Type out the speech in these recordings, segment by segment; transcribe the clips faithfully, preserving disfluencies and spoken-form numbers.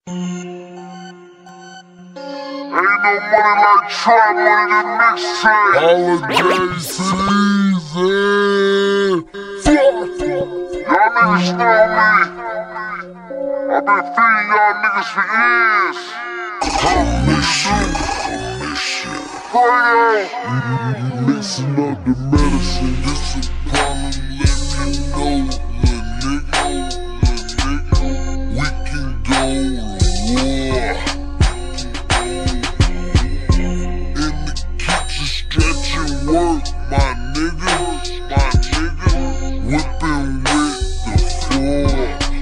Ain't no money like trap money in mixtape. Holidays easy. Y'all niggas know me. I've been feeding y'all niggas for years. I miss you. I miss you. Friday. Mixing up the medicine. This a problem. Let me know, little nigga. Little nigga. We can go to war. In the kitchen, stretching work, my nigga. My nigga. Whipping with the floor.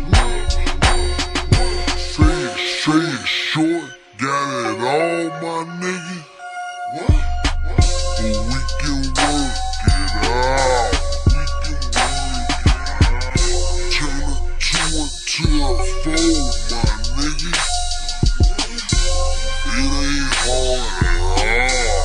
Say it straight and short. Got it all, my nigga. What? But we can work it out. We can work it out. Turn a two into a four, my nigga. It ain't hard at all.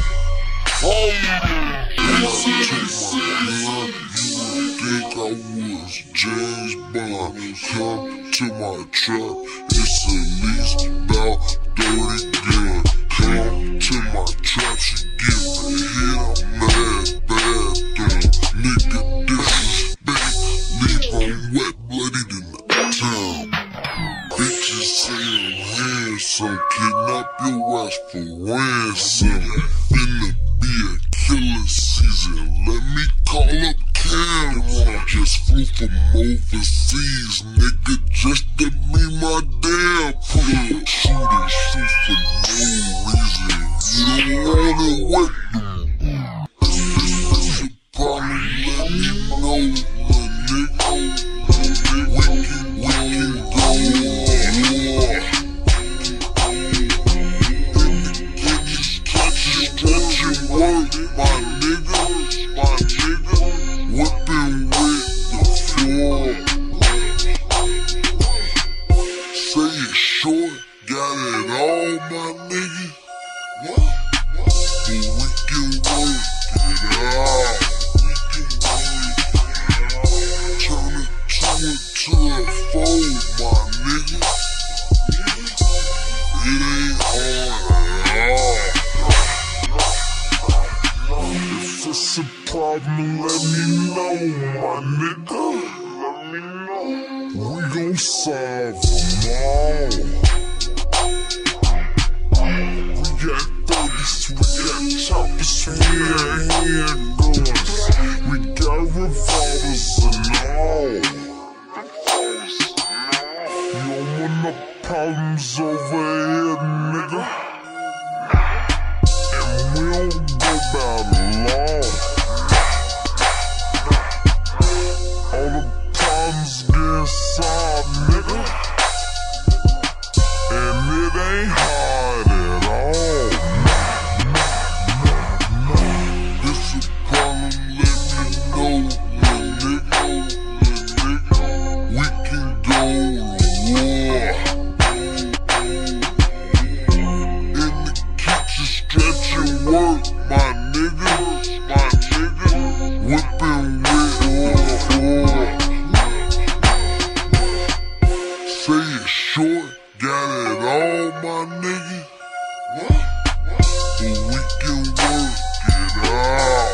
Listen to my blood. You would think I was James Bond. Come to my trap. It's at least about thirty gun. Come to my trap. She give a hit. I'm mad, bad thing. Nigga disrespect. Leave on wet, bloody than the town. Bitches say I'm handsome. Kidnap your ass for ransom. Finna be a killer season. Let me call up Cameron. Just flew from overseas, nigga, just to be my damn plug. Shoot and shoot for no reason. You don't want it with them. This is a problem, let me know, little nigga. We can, we can go to war. In the kitchen, stretching, stretching work, my nigga, my nigga. Whipping with the floor. Say it short, got it all, my nigga. What? But we can work it out. We can work it out. Turn a two into a four, my nigga. It ain't hard at all. If it's a problem, let me know, my nigga. Let me know. We gon' solve them all. We got thirties, we got choppers, we got handguns, we got revolvers and all. You don't want no problems over here, nigga. And we don't go by the law. All the problems get solved, nigga. And it ain't hard at all. This a problem, let me know, little nigga. Little nigga. We can go to war. In the kitchen, stretching work, my nigga. My nigga. Whipping with the floor. Say it short, got it all, my nigga. What? But we can work it out.